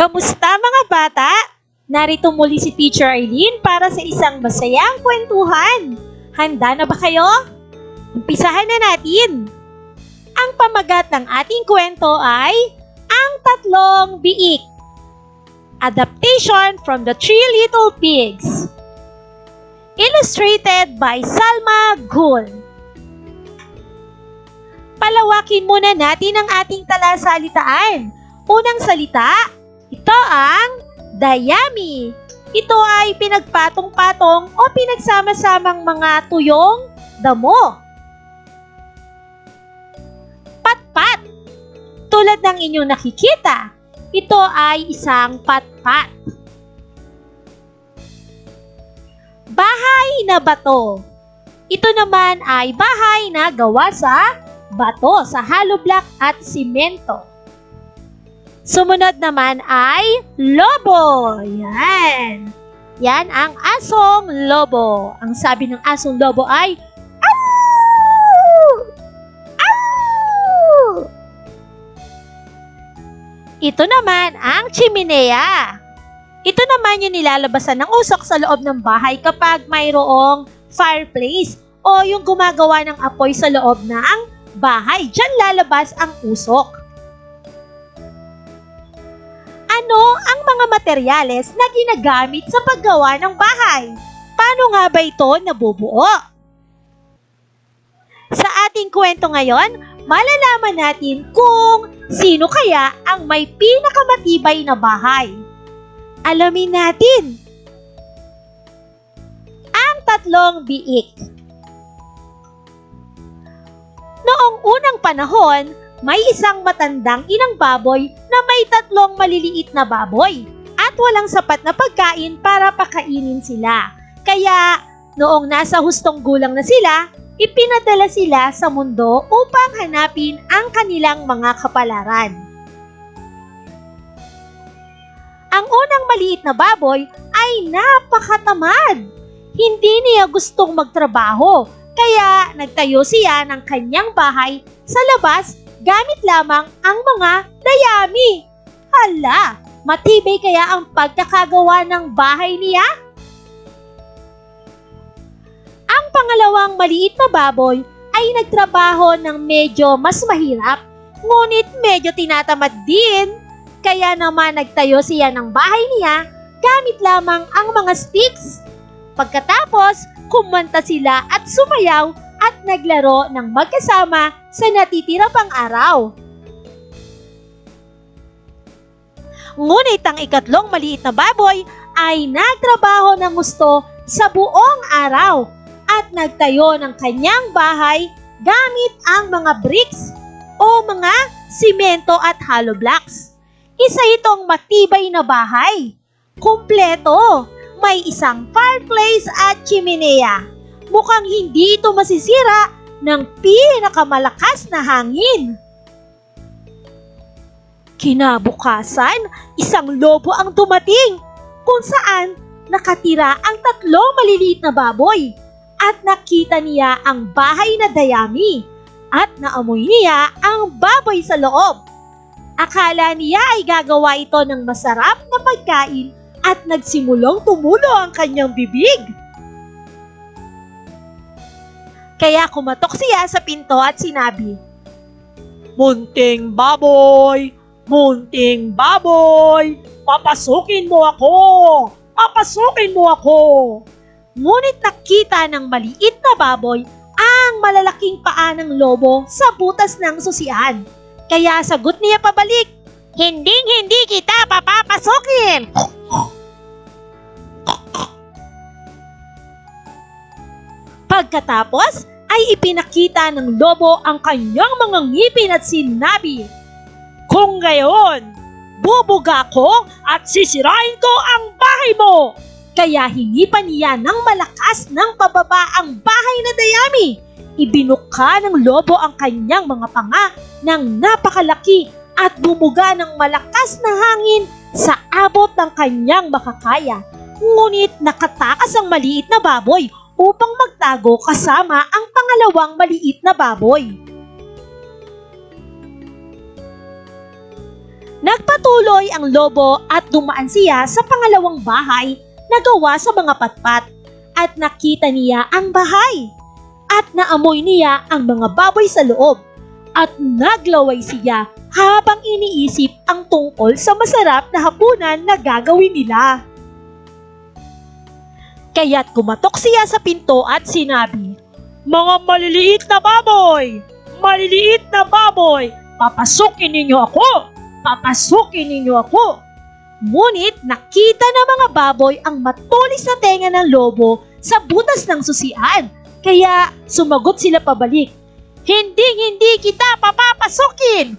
Kamusta mga bata? Narito muli si Teacher Arlene para sa isang masayang kwentuhan. Handa na ba kayo? Umpisahan na natin. Ang pamagat ng ating kwento ay Ang Tatlong Biik. Adaptation from The Three Little Pigs. Illustrated by Salma Ghul. Palawakin muna natin ang ating talasalitaan. Unang salita, ito ang dayami. Ito ay pinagpatong-patong o pinagsama-samang mga tuyong damo. Patpat. Tulad ng inyong nakikita, ito ay isang patpat. Bahay na bato. Ito naman ay bahay na gawa sa bato, sa hollow block at simento. Sumunod naman ay lobo. Yan. Yan ang asong lobo. Ang sabi ng asong lobo ay "Aw! Aw!" Ito naman ang chimenea. Ito naman yung nilalabasan ng usok sa loob ng bahay kapag mayroong fireplace o yung gumagawa ng apoy sa loob ng bahay. Diyan lalabas ang usok. Ano ang mga materyales na ginagamit sa paggawa ng bahay? Paano nga ba ito nabubuo? Sa ating kwento ngayon, malalaman natin kung sino kaya ang may pinakamatibay na bahay. Alamin natin. Ang tatlong biik. Noong unang panahon, may isang matandang inang baboy na may tatlong maliliit na baboy at walang sapat na pagkain para pakainin sila. Kaya noong nasa hustong gulang na sila, ipinadala sila sa mundo upang hanapin ang kanilang mga kapalaran. Ang unang maliit na baboy ay napakatamad. Hindi niya gustong magtrabaho, kaya nagtayo siya ng kanyang bahay sa labas gamit lamang ang mga dayami. Hala, matibay kaya ang pagkakagawa ng bahay niya? Ang pangalawang maliit na baboy ay nagtrabaho ng medyo mas mahirap, ngunit medyo tinatamad din. Kaya naman nagtayo siya ng bahay niya gamit lamang ang mga sticks. Pagkatapos, kumanta sila at sumayaw at naglaro ng magkasama sa natitira pang araw. Ngunit ang ikatlong maliit na baboy ay nagtrabaho ng gusto sa buong araw at nagtayo ng kanyang bahay gamit ang mga bricks o mga simento at hollow blocks. Isa itong matibay na bahay. Kumpleto, may isang fireplace at chimenea. Mukhang hindi ito masisira ng pinakamalakas na hangin. Kinabukasan, isang lobo ang dumating kung saan nakatira ang tatlong maliliit na baboy at nakita niya ang bahay na dayami at naamoy niya ang baboy sa loob. Akala niya ay gagawa ito ng masarap na pagkain at nagsimulong tumulo ang kanyang bibig. Kaya kumatok siya sa pinto at sinabi, "Munting baboy! Munting baboy! Papasukin mo ako! Papasukin mo ako!" Ngunit nakita ng maliit na baboy ang malalaking paa ng lobo sa butas ng susian. Kaya sagot niya pabalik, "Hinding-hindi kita papapasukin!" Pagkatapos ay ipinakita ng lobo ang kanyang mga ngipin at sinabi, "Kung gayon, bubuga ko at sisirain ko ang bahay mo!" Kaya hinipan niya ng malakas ng pababa ang bahay na dayami. Ibinuka ng lobo ang kanyang mga panga ng napakalaki at bumuga ng malakas na hangin sa abot ng kanyang makakaya. Ngunit nakatakas ang maliit na baboy upang magtago kasama ang pangalawang maliit na baboy. Nagpatuloy ang lobo at dumaan siya sa pangalawang bahay na gawa sa mga patpat at nakita niya ang bahay at naamoy niya ang mga baboy sa loob at naglaway siya habang iniisip ang tungkol sa masarap na hapunan na gagawin nila. Kaya't kumatok siya sa pinto at sinabi, "Mga maliliit na baboy! Maliliit na baboy! Papasukin ninyo ako! Papasukin ninyo ako!" Ngunit nakita ng mga baboy ang matulis na tenga ng lobo sa butas ng susian. Kaya sumagot sila pabalik, Hindi kita papapasukin!"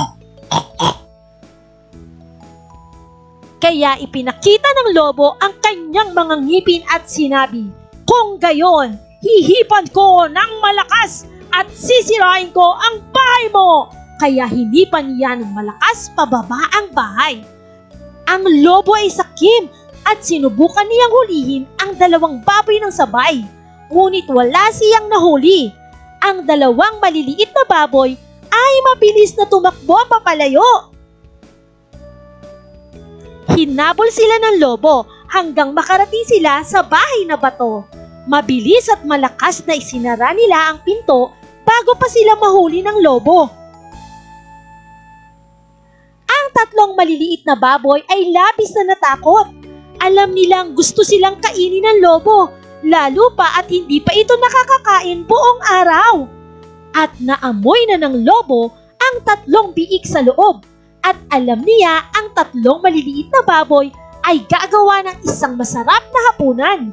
Kaya ipinakita ng lobo ang kanyang mga ngipin at sinabi, "Kung gayon, hihipan ko ng malakas at sisirain ko ang bahay mo." Kaya hinipan niya ng malakas pababa ang bahay. Ang lobo ay sakim at sinubukan niyang hulihin ang dalawang baboy ng sabay. Ngunit wala siyang nahuli. Ang dalawang maliliit na baboy ay mabilis na tumakbo papalayo. Hinabol sila ng lobo hanggang makarating sila sa bahay na bato. Mabilis at malakas na isinara nila ang pinto bago pa sila mahuli ng lobo. Ang tatlong maliliit na baboy ay labis na natakot. Alam nilang gusto silang kainin ng lobo, lalo pa at hindi pa ito nakakakain buong araw. At naamoy na ng lobo ang tatlong biik sa loob. At alam niya ang tatlong maliliit na baboy ay gagawa ng isang masarap na hapunan.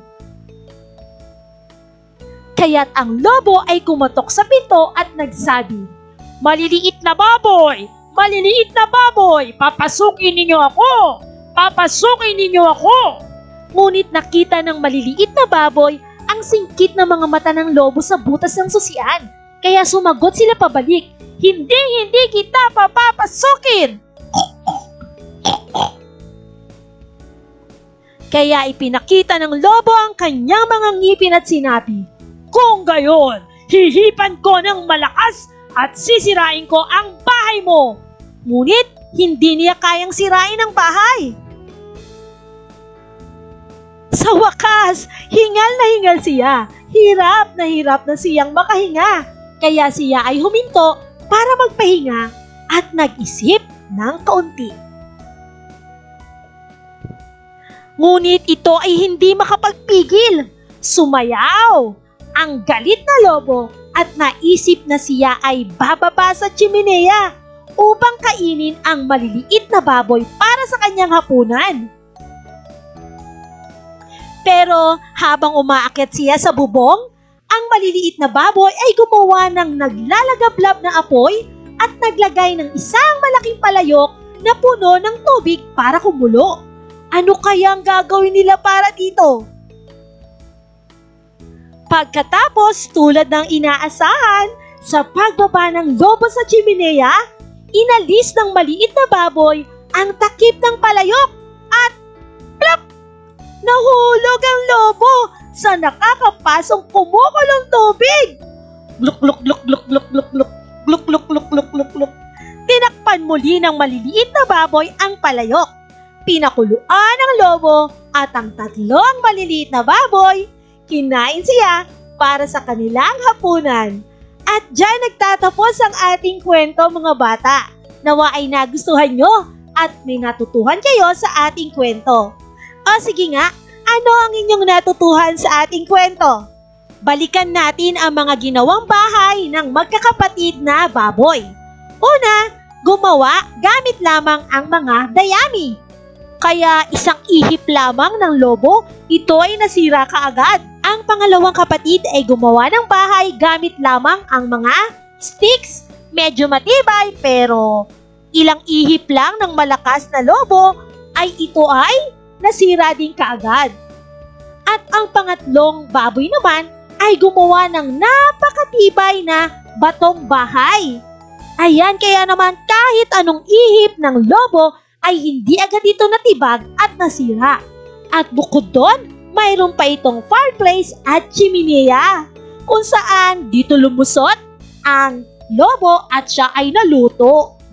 Kaya't ang lobo ay kumatok sa pinto at nagsabi, "Maliliit na baboy! Maliliit na baboy! Papasukin ninyo ako! Papasukin ninyo ako!" Ngunit nakita ng maliliit na baboy ang singkit na mga mata ng lobo sa butas ng susian. Kaya sumagot sila pabalik, Hindi kita papapasukin!" Kaya ipinakita ng lobo ang kanyang mga ngipin at sinabi, "Kung gayon, hihipan ko ng malakas at sisirain ko ang bahay mo." Ngunit hindi niya kayang sirain ang bahay. Sa wakas, hingal na hingal siya. Hirap na siyang makahinga. Kaya siya ay huminto para magpahinga at nag-isip ng kaunti. Ngunit ito ay hindi makapagpigil. Sumayaw ang galit na lobo at naisip na siya ay bababa sa tsiminea upang kainin ang maliliit na baboy para sa kanyang hapunan. Pero habang umaakyat siya sa bubong, ang maliliit na baboy ay gumawa ng naglalagablab na apoy at naglagay ng isang malaking palayok na puno ng tubig para kumulo. Ano kaya ang gagawin nila para dito? Pagkatapos, tulad ng inaasahan, sa pagbaba ng lobo sa tsiminea, inalis ng maliit na baboy ang takip ng palayok at plop! Nahulog ang lobo sa nakakapasong kumukulong tubig. Gluk gluk gluk gluk gluk gluk gluk gluk gluk gluk gluk gluk gluk. Tinakpan muli ng maliliit na baboy ang palayok. Pinakuluan ng lobo at ang tatlong maliliit na baboy, kinain siya para sa kanilang hapunan. At dyan nagtatapos ang ating kwento mga bata. Nawa ay nagustuhan nyo at may natutuhan kayo sa ating kwento. O sige nga, ano ang inyong natutuhan sa ating kwento? Balikan natin ang mga ginawang bahay ng magkakapatid na baboy. Una, gumawa gamit lamang ang mga dayami. Kaya isang ihip lamang ng lobo, ito ay nasira kaagad. Ang pangalawang kapatid ay gumawa ng bahay gamit lamang ang mga sticks. Medyo matibay pero ilang ihip lang ng malakas na lobo ay ito ay nasira din kaagad. At ang pangatlong baboy naman ay gumawa ng napakatibay na batong bahay. Ayan, kaya naman kahit anong ihip ng lobo ay hindi agad ito natibag at nasira. At bukod doon, mayroon pa itong fireplace at tsiminea kung saan dito lumusot ang lobo at siya ay naluto.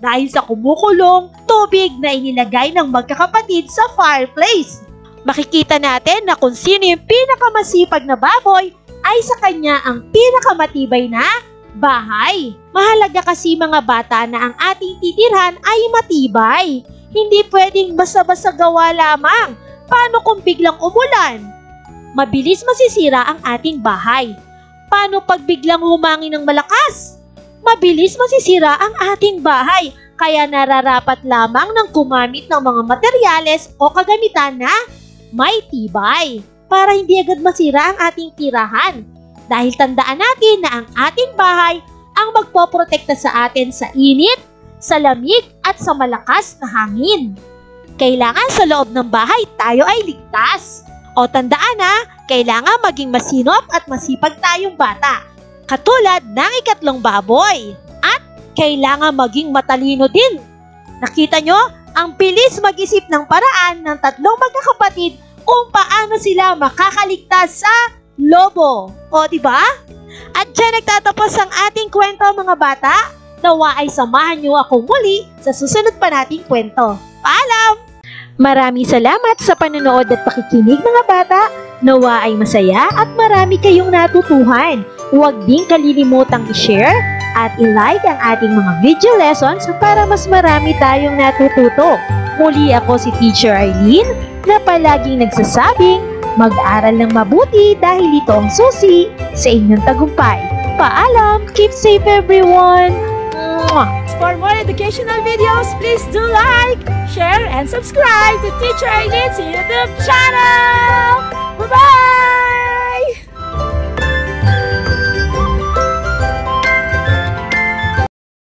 dahil sa kumukulong tubig na inilagay ng magkakapatid sa fireplace. Makikita natin na kung sino yung pinakamasipag na baboy ay sa kanya ang pinakamatibay na bahay. Mahalaga kasi mga bata na ang ating titirhan ay matibay. Hindi pwedeng basta-basta gawa lamang. Paano kung biglang umulan? Mabilis masisira ang ating bahay. Paano pag biglang humangin ng malakas? Mabilis masisira ang ating bahay. Kaya nararapat lamang ng gumamit ng mga materyales o kagamitan na may tibay para hindi agad masira ang ating tirahan. Dahil tandaan natin na ang ating bahay ang magpoprotekta sa atin sa init, sa lamig at sa malakas na hangin. Kailangan sa loob ng bahay tayo ay ligtas. O tandaan na, kailangan maging masinop at masipag tayong bata. Katulad ng ikatlong baboy. At kailangan maging matalino din. Nakita nyo? Ang bilis mag-isip ng paraan ng tatlong magkakapatid kung paano sila makakaligtas sa lobo. O diba? At dyan nagtatapos ang ating kwento mga bata. Nawa ay samahan nyo ako muli sa susunod pa nating kwento. Paalam! Maraming salamat sa panonood at pakikinig mga bata. Nawa ay masaya at marami kayong natutuhan. Huwag din kalilimutang i-share at i-like ang ating mga video lessons para mas marami tayong natututo. Muli ako si Teacher Arlene na palaging nagsasabing mag-aral ng mabuti dahil ito ang susi sa inyong tagumpay. Paalam! Keep safe everyone! For more educational videos, please do like, share, and subscribe to Teacher Arlene's YouTube channel! Bye-bye!